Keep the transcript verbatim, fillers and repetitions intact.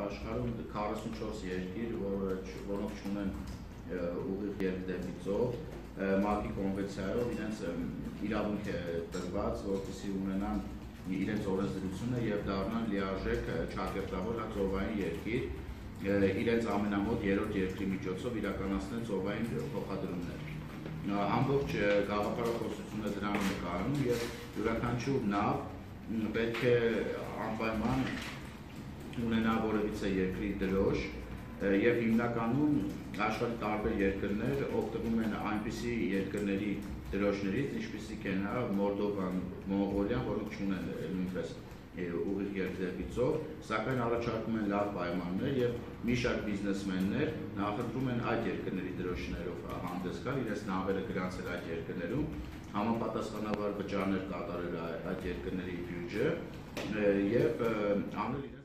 աշխարհում քառասունչորս երկիր, որոնք ունեն ուղիղ երկդեպի ծով, ՄԱԿ-ի կոնվենցիայով իրենց իրավունք է տրված, որպեսզի ունենան իրենց օրենսդրությունը եւ դառնան լիարժեք ճակերտավոր ծովային երկիր, իրենց ամենամոտ երրորդ երկրի միջոցով իրականացնել ծովային փոխադրումներ։ Ամբողջ գաղափարախոսությունը դրան նկարում եւ յուրաքանչյուր նավ պետք է անպայման ունենա որևիցե երկրի դրոշ եւ հիմնականում աշխարհի տարբեր երկրներ օգտվում են այնպիսի երկրների դրոշներից, ինչպիսիք են Մոլդովան, Մոնղոլիան, որոնք չունեն նույնպես ուղիղ երկդեպի ծով, սակայն առաջարկում են լավ պայմաններ եւ մի շարք բիզնեսմեններ նախընտրում են այդ երկրների դրոշներով հանդես գալ, իրենց նավերը գրանցել այդ երկրներում, համապատասխանաբար վճարներ կատարել այդ երկրների բյուջե եւ անել